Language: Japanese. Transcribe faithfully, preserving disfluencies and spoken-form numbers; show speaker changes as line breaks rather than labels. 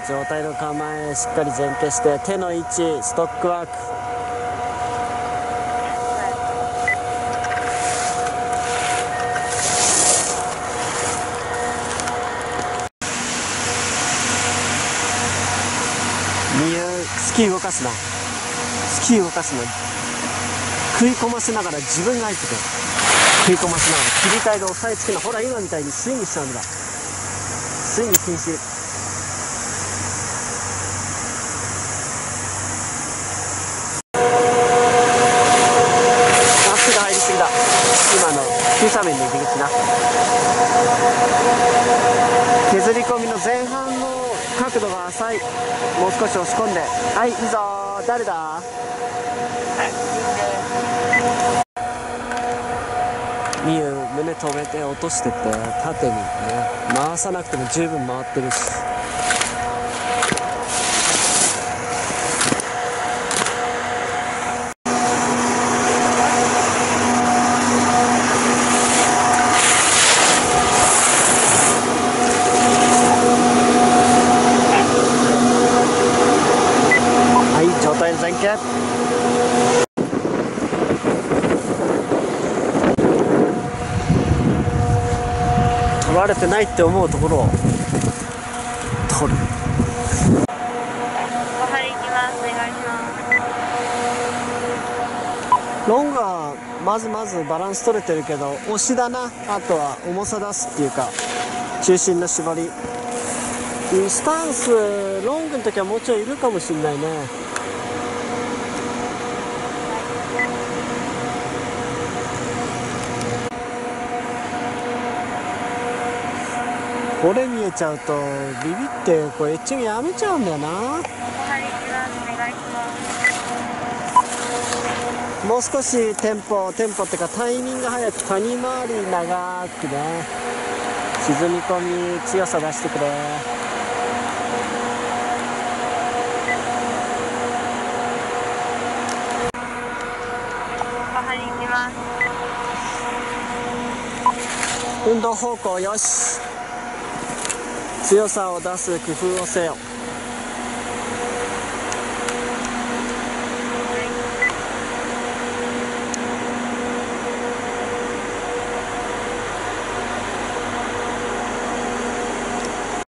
上体の構えしっかり前傾して手の位置ストックワーク。右スキー動かすなスキー動かすな食い込ませながら自分が入ってくる。食い込ませながら切り替えで押さえつけな。ほら今みたいにスイングしちゃうんだ。スイング禁止。まっすぐ入りすぎだ。今の急斜面の入り口な。削り込みの前半の角度が浅い。もう少し押し込んで。はい、いいぞ。誰だ。みゆ胸止めて落としてって縦にね回さなくても十分回ってるし。はい、上体の前傾。取られてないって思うところを取る。ロングはまずまずバランス取れてるけど押しだな。あとは重さ出すっていうか中心の絞り。スタンスロングの時はもうちょいいるかもしれないね。これ見えちゃうとビビってこれエッチングやめちゃうんだよな。もう少しテンポテンポっていうかタイミング早く谷回り長くね沈み込み強さ出してくれ。運動方向よし。強さを出す工夫をせよ。